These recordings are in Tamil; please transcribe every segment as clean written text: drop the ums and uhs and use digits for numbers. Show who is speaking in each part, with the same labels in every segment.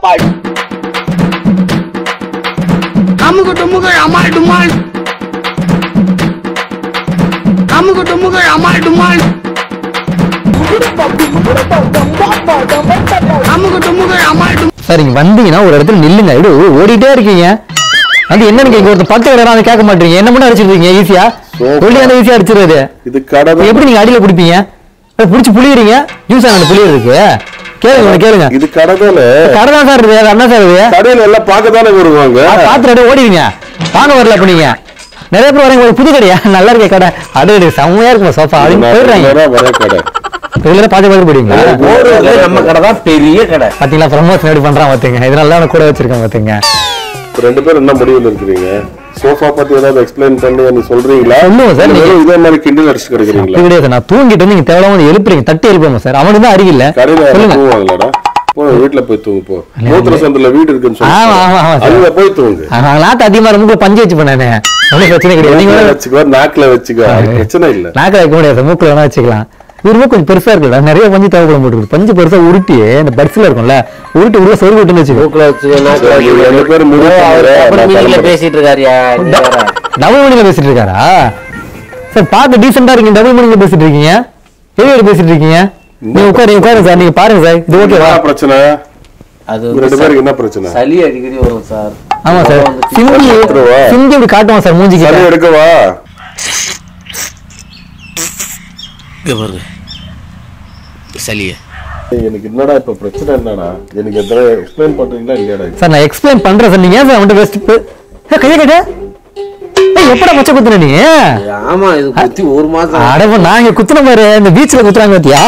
Speaker 1: அமுகு டுமுகு அமால் டுமால் அமுகு டுமுகு அமால் டுமால் அமுகு டுமுகு அமால் டுமால்.
Speaker 2: சார் இங்க வந்தீங்கன்னா ஒரு இடத்துல நில்லுங்க. இது ஓடிட்டே இருக்கீங்க. அது என்னன்னு கேட்க ஒருத்தர் பத்து வேற அதை கேட்க மாட்டீங்க. என்ன பண்ண அடிச்சிருக்கீங்க ஈஸியா சொல்லி அந்த ஈஸியா அடிச்சிருது.
Speaker 3: இது கடை
Speaker 2: எப்படி நீங்க அடியில பிடிப்பீங்க? புடிச்சு புளியறீங்க. யூஸ் ஆன புளியர் இருக்கு. கேளுங்க
Speaker 3: இது கடதால
Speaker 2: கடதான் சார் இருக்கு. அண்ணா சார் இது
Speaker 3: கடையில எல்லாம் பார்க்கத்தானே வருவாங்க.
Speaker 2: பாத்துட்டு ஓடிடுங்க. வாங்க வரல அப்ப நீங்க நிறைய பேர் வரீங்க. புது கடையா நல்லா இருக்க கடை. அடு செம்மையா இருக்கும் சோஃபா அப்படின்னு போயிடுறாங்க. கடை ரெகுலரா பாத்து போயிடுவீங்களா?
Speaker 4: நம்ம கடை தான் பெரிய கடை.
Speaker 2: பாத்தீங்களா ப்ரமோஷன் எப்படி பண்றான் பாத்தீங்க. இதனால கூட வச்சிருக்கேன் பாத்தீங்க.
Speaker 3: ரெண்டு பேரும் என்ன முடிவுல இருக்கீங்க? சோஃபா பத்தி ஏதாவது எக்ஸ்பிளைன் பண்ணி நீ சொல்றீங்களா?
Speaker 2: சொல்லுங்க சார். நீங்க
Speaker 3: இதே மாதிரி கிண்டல் அடிச்சு கிடைக்கிறீங்களா?
Speaker 2: கிடையாது. நான் தூங்கிட்டு வந்து நீங்க தேவையில்லாம எழுப்புறீங்க. தட்டி எழுப்புங்க சார். அவனுக்கு தான் அறிவில்ல.
Speaker 3: தூங்குவாங்களாடா? போ வீட்டுல போய் தூங்கு போ. மூத்திர சந்தில வீடு இருக்குன்னு சொல்லி அங்க போய் தூங்கு.
Speaker 2: நாக்கு அதிகமா இருந்து பஞ்சு வச்சு பண்ணானே. ஒன்னும் பிரச்சனை கிடையாது. நீங்க
Speaker 3: வச்சுக்கோ, நாக்குல வச்சுக்கோ, பிரச்சனை இல்ல.
Speaker 2: நாக்குல வைக்க முடியாது, மூக்குல வேணா வச்சுக்கலாம். இவருமே கொஞ்சம் பெருசா இருக்குல்ல, நிறைய பஞ்சு தேவைப்பட மாட்டேங்குது. பஞ்சு பெருசா உருட்டி இந்த பட்ஸ்ல இருக்கும்ல, உருட்டி உள்ள சொருவி விட்டுன்னு
Speaker 4: பேசிட்டு இருக்காரியா?
Speaker 2: டபுள் மணில பேசிட்டு இருக்காரா சார்? பார்க்க டீசெண்டா இருக்கீங்க. டபுள் மணில பேசிட்டு இருக்கீங்க. பெரிய பேசிட்டு இருக்கீங்க. நீங்க உட்காருங்க சார். நீங்க பாருங்க சார். இது ஓகேவா?
Speaker 3: பிரச்சனை அது ரெண்டு பேருக்கு என்ன பிரச்சனை?
Speaker 4: சளி அடிக்கடி வரும் சார்.
Speaker 2: ஆமா சார். சிந்தி இப்படி காட்டுவான் சார் மூஞ்சிக்கு.
Speaker 3: சளி எடுக்கவா?
Speaker 4: பாருங்க சளிய.
Speaker 3: எனக்கு என்னடா இப்ப பிரச்சனை என்னடா? எனக்கு எதாவது எக்ஸ்பிளைன் பண்றீங்களா இல்லையாடா?
Speaker 2: சார் நான் எக்ஸ்பிளைன் பண்றேன் சார். நீங்க ஏன் சார் அவன்கிட்ட பேசிட்டு கைய கட்ட எப்படா மச்ச குத்துன நீ?
Speaker 4: ஆமா இது குத்தி ஒரு மாசம்.
Speaker 2: அடப்ப நாங்க குத்துன பாரு. இந்த பீச்ல குத்துறாங்க பாத்தியா?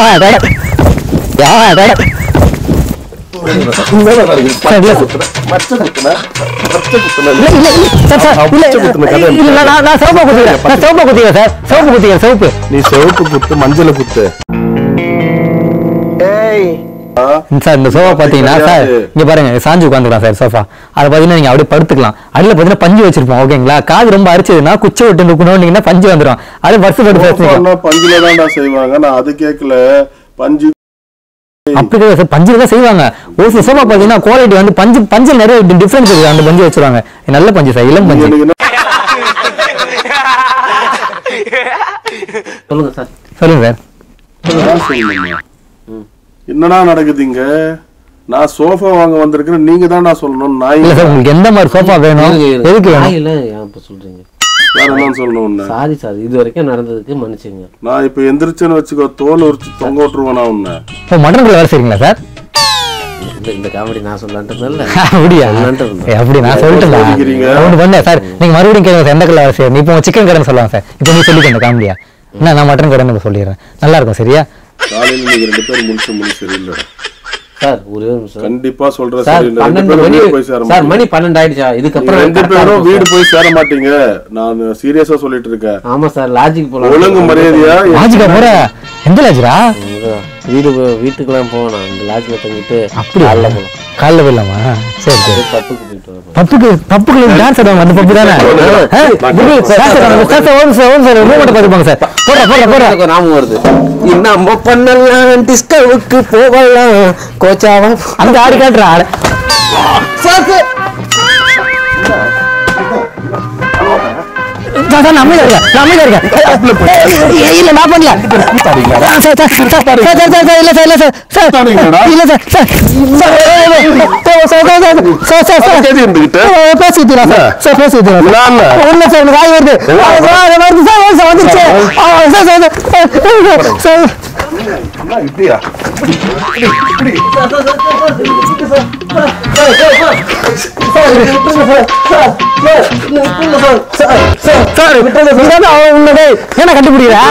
Speaker 3: நீ சிவப்பு குத்து, மஞ்சள் குத்து.
Speaker 2: சார் இந்த சோஃபா பாத்தீங்கன்னா சார் இங்க பாருங்க சாஞ்சு உட்காந்துக்கலாம் சார். சோஃபா அதை பாத்தீங்கன்னா நீங்க அப்படியே படுத்துக்கலாம். அடியில பாத்தீங்கன்னா பஞ்சு வச்சிருப்போம். ஓகேங்களா? காது ரொம்ப அரிச்சதுன்னா குச்சி விட்டு நுக்கணும்னீங்கன்னா பஞ்சு வந்துடும். அது வருஷம்
Speaker 3: பஞ்சுல தான் செய்வாங்க. நான் அது கேட்கல. பஞ்சு
Speaker 2: அப்படி சார் பஞ்சுல தான் செய்வாங்க. ஒரு சில சோஃபா பாத்தீங்கன்னா குவாலிட்டி வந்து பஞ்சு நிறைய டிஃபரன்ஸ் இருக்கு. அந்த பஞ்சு வச்சிருவாங்க. நல்ல பஞ்சு சார், இளம் பஞ்சு.
Speaker 4: சொல்லுங்க சார்.
Speaker 2: சொல்லுங்க சார்.
Speaker 3: என்னடா நடக்குதுங்க? நான் சோஃபா வாங்க வந்திருக்கேன். நீங்க தான் நான் சொல்லணும். நான்
Speaker 2: இல்ல சார், உங்களுக்கு எந்த மாதிரி சோஃபா வேணும்? எதுக்கு வேணும்?
Speaker 4: இல்ல ஏன் இப்ப சொல்றீங்க?
Speaker 3: வேற என்ன சொல்லணும்?
Speaker 4: சாரி சார், இது வரைக்கும் நடந்ததுக்கு மன்னிச்சுங்க.
Speaker 3: நான் இப்ப எந்திரிச்சேன்னு வச்சுக்கோ, தோல் உரிச்சு தொங்க விட்டுருவேன். உன்னை
Speaker 2: மட்டன் குள்ள வேலை செய்றீங்களா சார்?
Speaker 4: இந்த காமெடி நான் சொல்லலான்றதுல
Speaker 2: அப்படியா? அப்படி நான் சொல்லிட்டேன். ஒன்று பண்ணேன் சார். நீங்க மறுபடியும் கேளுங்க சார். எந்த கல்ல வேலை செய்யணும்? இப்போ சிக்கன் கடைன்னு சொல்லலாம் சார். இப்போ நீ சொல்லிக்க இந்த காமெடியா? என்ன நான் மட்டன் கடைன்னு சொல்லிடுறேன். நல்லா இருக்கும். சரியா?
Speaker 3: காலையில நீங்க ரெண்டு பேரும் முடிச்சு சரியில்லை
Speaker 4: சார். ஒரே நிமிஷம்
Speaker 3: கண்டிப்பா சொல்றேன்.
Speaker 4: சார், மணி 12 ஆயிடுச்சா? இதுக்கப்புறம்
Speaker 3: ரெண்டு பேரும் வீடு போய் சேர மாட்டீங்க. நான் சீரியஸா சொல்லிட்டு இருக்கேன்.
Speaker 4: ஆமா சார், லாஜிக் போலாம்.
Speaker 3: ஒழுங்கு மரியாதையா
Speaker 2: லாஜிக்கா போற? எந்த லாஜிரா?
Speaker 4: வீட்டுக்கெல்லாம் போகணும். இந்த லாஜிக்ல தங்கிட்டு
Speaker 2: அப்படி காலைல போயிடலாமா? சரி சரி. பப்புக்கு டான்ஸ் ஆடுவாங்க. அந்த பப்பு தானே? பாத்துப்பாங்க சார். போடுற நாம வருது. நம்ம பண்ணலாம், டிஸ்கவுக்கு போகலாம், கோச்சாவா அந்த ஆடி காட்டுற ஆட என்ன கண்டுபிடிக்கிறா?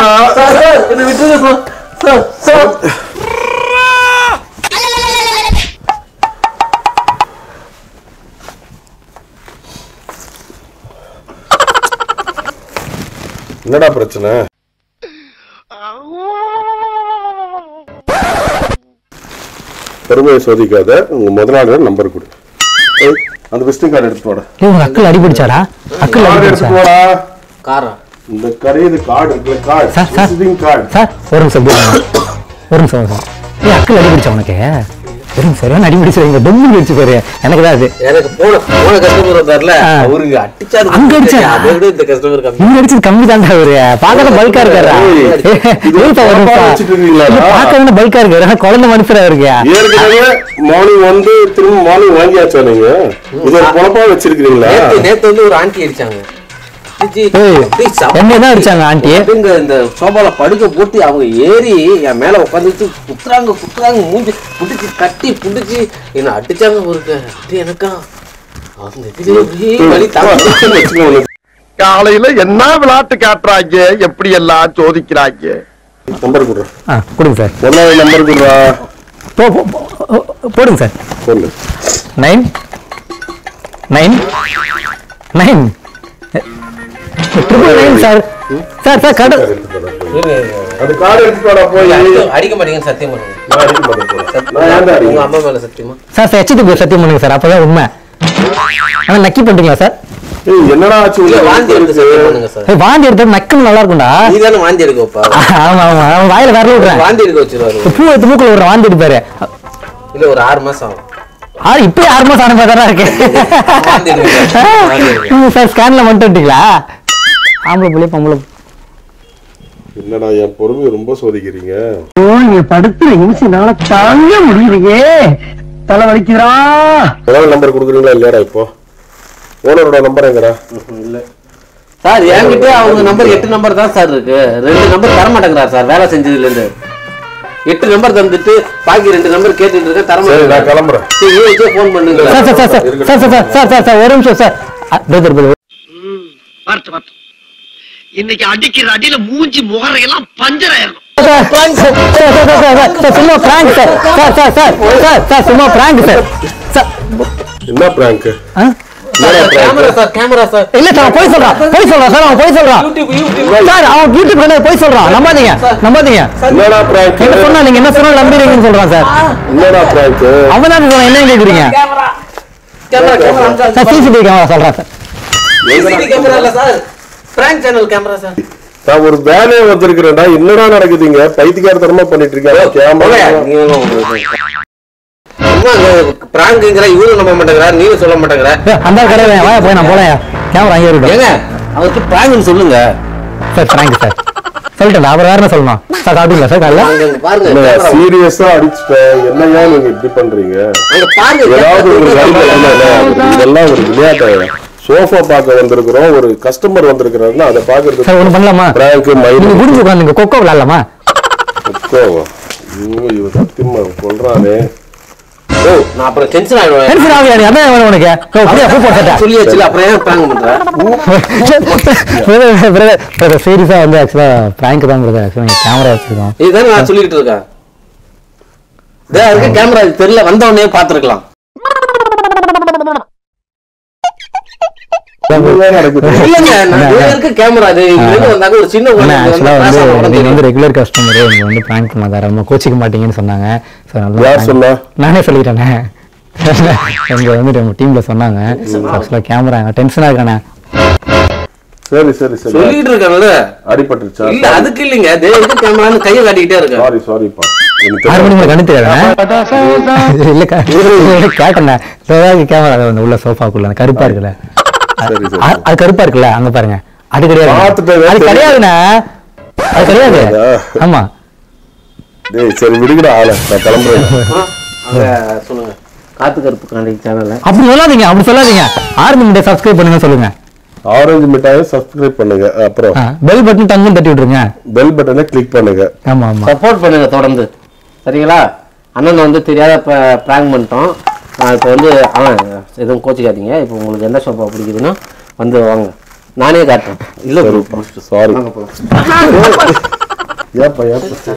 Speaker 3: என்னடா பிரச்சனை? பெருமையை சோதிக்காத. உங்க முதலாளியோட நம்பர் கொடு. அந்த விசிட்டிங் கார்டு எடுத்து போட.
Speaker 2: உங்க அக்கல் அடிபடிச்சாடா? அக்கல்
Speaker 3: எடுத்து போடா.
Speaker 4: காரா
Speaker 3: இந்த கடையில கார்டு இருக்குல, கார்டு விசிட்டிங் கார்டு.
Speaker 2: சார் ஒரு நிமிஷம் ஒரு நிமிஷம். ஏய் அக்கல் அடிபடிச்சா உனக்கு? சரியான அடி பிடிச்சு டொம்மு அடிச்சு பாரு எனக்கு தான் அது
Speaker 4: எனக்கு போன கஸ்டமர் வந்தார்ல அவருக்கு அடிச்சாரு
Speaker 2: அங்க அடிச்சா
Speaker 4: அதை விட இந்த கஸ்டமர் கம்மி
Speaker 2: இங்க அடிச்சது கம்மி தான்டா அவரு பார்க்கறது பல்கா இருக்காரா பார்க்கறது பல்கா இருக்காரு ஆனா குழந்தை மனுஷரா இருக்கு
Speaker 3: ஏற்கனவே மார்னிங் வந்து திரும்ப மார்னிங் வாங்கியாச்சா நீங்க இது ஒரு குழப்பா வச்சிருக்கீங்களா
Speaker 4: நேத்து வந்து ஒரு ஆண்டி அடிச்சாங்க
Speaker 2: என்னதான் அடிச்சாங்க ஆண்டி
Speaker 4: இந்த சோபால படுக்க போட்டு அவங்க ஏறி என் மேல உட்காந்துட்டு குத்துறாங்க மூஞ்சி புடிச்சு கட்டி புடிச்சு என்ன அடிச்சாங்க ஒரு எனக்கா
Speaker 1: காலையில என்ன விளையாட்டு காட்டுறாங்க எப்படி எல்லாம் சோதிக்கிறாங்க
Speaker 3: நம்பர் கொடுறேன்
Speaker 2: கொடுங்க சார்
Speaker 3: ஒன்னாவது நம்பர் கொடுறா
Speaker 2: போடுங்க சார்
Speaker 3: சொல்லு
Speaker 2: 9 சார் சார் சார் கடை
Speaker 3: அந்த கார்டு எடுத்துடா போய்
Speaker 4: அடிக்க மாட்டீங்க சத்தியம் பண்ணுங்க
Speaker 3: நான் அடிக்க மாட்டேன்
Speaker 4: உங்க அம்மா மேல சத்தியமா
Speaker 2: சார் சார் எச்சிட்டு போய் சத்தியம் பண்ணுங்க சார் அப்பதான் உண்மை ஆனா நக்கி பண்றீங்களா சார்
Speaker 3: என்னடா ஆச்சு
Speaker 4: வாந்தி எடுத்து சத்தியம் பண்ணுங்க சார்
Speaker 2: வாந்தி எடுத்து நக்கம் நல்லா இருக்கும்டா
Speaker 4: நீ தானே வாந்தி எடுக்க வைப்பா
Speaker 2: ஆமா ஆமா அவன் வாயில வரல விடுறேன்
Speaker 4: வாந்தி எடுக்க வச்சிருவாரு
Speaker 2: பூ எடுத்து மூக்குல விடுற வாந்தி எடுப்பாரு
Speaker 4: இல்ல ஒரு 6 மாசம் ஆகும்
Speaker 2: இப்ப 6 மாசம் ஆன மாதிரி இருக்கு சார் ஸ்கேன்ல வந்துட்டீங்களா ஆம்பளை புள்ளி பொம்பளை
Speaker 3: என்னடா என் பொறுமையை ரொம்ப சோதிக்கிறீங்க
Speaker 1: நீங்க படுத்துற நிமிஷம்னால தாங்க முடியலையே தலை வலிக்குதா
Speaker 3: முதல் நம்பர் கொடுக்குறீங்களா இல்லையாடா இப்போ ஓனரோட நம்பர் எங்கடா
Speaker 4: இல்ல சார் என்கிட்ட அவங்க நம்பர் 8 நம்பர் தான் சார் இருக்கு 2 நம்பர் தர மாட்டேங்கிறார் சார் வேலை செஞ்சதுல இருந்து 8 நம்பர் தந்துட்டு பாக்கி 2 நம்பர் கேட்டுட்டு இருக்கேன் தர
Speaker 3: சரி நான் கிளம்புறேன்
Speaker 4: போன் பண்ணுங்க
Speaker 2: sir sir sir sir sir sir sir ஒரு நிமிஷம் சார்
Speaker 1: பார்த்து இன்னைக்கு அடிக்கிற அடியில மூஞ்சி முகரையெல்லாம் பஞ்சர் ஆயிரும்
Speaker 2: சும்மா prank sir sir sir sir sir sir சும்மா பிராங்க் சார்
Speaker 3: என்ன பிராங்க்
Speaker 4: கேமரா சார்
Speaker 2: இல்ல சார் போய் சொல்றான் சார் அவன் போய் சொல்றான் சார் அவன் யூடியூப் பண்ண போய் சொல்றான் நம்பாதீங்க
Speaker 3: என்னடா பிராங்க்
Speaker 2: என்ன சொன்னா நீங்க என்ன சொன்னா நம்புறீங்கன்னு சொல்றான் சார்
Speaker 3: என்னடா பிராங்க்
Speaker 2: அவன் தான் சொல்றான் என்ன கேக்குறீங்க சார் சிசிடிவி கேமரா சொல்றான் சார்
Speaker 4: சிசிடிவி கேமரா இல்ல sir prank channel camera sir
Speaker 3: நான் ஒரு வேலையை வந்திருக்கிறேன்டா என்னடா நடக்குதுங்க பைத்தியக்காரத்தனமா பண்ணிட்டு இருக்காங்க கேமரா
Speaker 4: பிராங்க்ங்கற இவரும் நம்ப மாட்டேங்கிறார் நீங்க சொல்ல மாட்டேங்கற
Speaker 2: அந்த கடையில வாயா போய் நான் போறேன் கேமரா அங்கே இருக்கு
Speaker 4: ஏங்க அவருக்கு பிராங்க்னு சொல்லுங்க
Speaker 2: சார் பிராங்க் சார் சொல்லிட்டேன் அவர் வேற என்ன சொல்லணும் சார் காட்டுங்களா சார் காலைல
Speaker 4: பாருங்க
Speaker 3: சீரியஸா அடிச்சுட்டேன் என்னையா நீங்க இப்படி பண்றீங்க
Speaker 4: அங்க பாருங்க
Speaker 3: ஏதாவது ஒரு இதெல்லாம் ஒரு விளையாட்டு சோஃபா பார்க்க வந்திருக்கிறோம் ஒரு கஸ்டமர் வந்திருக்கிறாருன்னா அதை பாக்குறது
Speaker 2: சார் ஒண்ணு பண்ணலாமா
Speaker 3: பிராங்க்
Speaker 2: நீங்க புடிச்சு உட்கார்ந்து கொக்கோ விளையாடலாமா
Speaker 3: கொக்கோவா இவன் சத்தியமா சொல்றானே
Speaker 4: நான் அப்புறம் டென்ஷன் ஆயிடுவேன்
Speaker 2: டென்ஷன் ஆகுது அதான் வேணும் உனக்கு அப்படியே பூ போட்டா
Speaker 4: சொல்லியாச்சு அப்புறம் ஏன் பிராங்க் பண்ற
Speaker 2: சீரியஸா வந்து ஆக்சுவலா பிராங்க் தான் பிரதர் ஆக்சுவலா கேமரா வச்சிருக்கோம்
Speaker 4: இதுதான் நான் சொல்லிட்டு இருக்கேன் அதுக்கு கேமரா தெரியல வந்த உடனே பாத்துருக்கலாம்
Speaker 2: ரெகுலர் கஸ்டமர் வந்து பிராங்க் பண்ணாதார கோச்சிக்க மாட்டீங்கன்னு சொன்னாங்க நானே சொல்லிட்டேன் எங்க வந்து டீம்ல சொன்னாங்க ஆக்சுவலா கேமரா டென்ஷனா இருக்கானே
Speaker 3: சரி சரி சரி
Speaker 4: சொல்லிட்டு இருக்காங்கல்ல
Speaker 3: அடிபட்டுருச்சா
Speaker 4: இல்ல அதுக்கு இல்லைங்க தேவருக்கு கேமரான்னு கையை காட்டிக்கிட்டே இருக்கேன்
Speaker 3: சாரி சாரிப்பா
Speaker 2: 6 மணி கண்ணு தெரியாத இல்ல கேட்டேன் கேமரா உள்ள சோஃபாக்குள்ள கருப்பா இருக்குல்ல அது கருப்பா இருக்குல்ல அங்க பாருங்க அது கிடையாது அது கிடையாதுண்ணா அது கிடையாது ஆமா
Speaker 3: டேய் சரி விடுங்கடா ஆள நான் கிளம்புறேன்
Speaker 4: சொல்லுங்க காத்து கருப்பு காண்டி சேனல்ல
Speaker 2: அப்படி சொல்லாதீங்க ஆரஞ்சு மிட்டாய் சப்ஸ்கிரைப் பண்ணுங்க சொல்லுங்க
Speaker 3: ஆரஞ்சு மிட்டாயை சப்ஸ்கிரைப் பண்ணுங்க அப்புறம்
Speaker 2: பெல் பட்டன் டங்கு தட்டி விட்டுருங்க
Speaker 3: பெல் பட்டனை கிளிக் பண்ணுங்க
Speaker 2: ஆமா ஆமா
Speaker 4: சப்போர்ட் பண்ணுங்க தொடர்ந்து சரிங்களா அண்ணன் வந்து தெரியாத பிராங்க் பண்ணிட்டோம் இப்போ வந்து எதுவும் கோச்சிக்காதீங்க இப்போ உங்களுக்கு எந்த ஷோப்பா பிடிக்குதுன்னா வந்து வாங்க நானே காட்டுறேன் இல்லை
Speaker 3: சாரி ஏப்பா